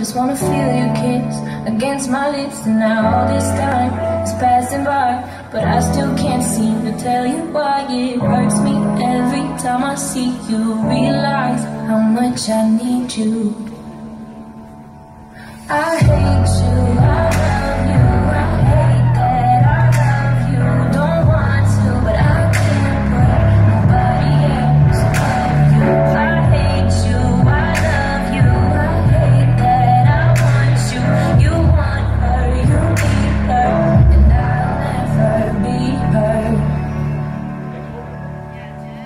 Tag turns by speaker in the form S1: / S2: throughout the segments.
S1: just wanna feel your kiss against my lips. And now all this time is passing by, but I still can't seem to tell you why. It hurts me every time I see you, realize how much I need you. I hate you, I love you, I hate that I love you. Don't want to, but I can't put nobody else above you. I hate you, I love you, I hate that I want you. You want her, you need her, and I'll never be her.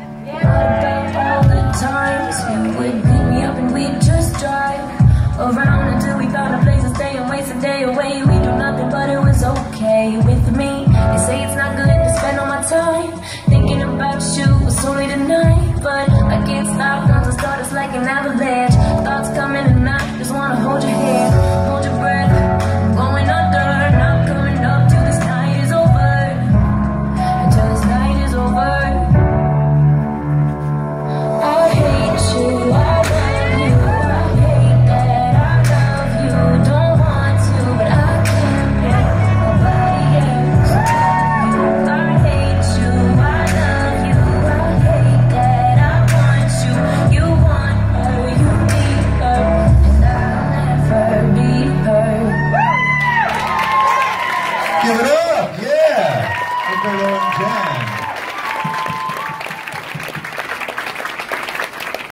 S1: What about all the times you would pick me up and we'd just drive around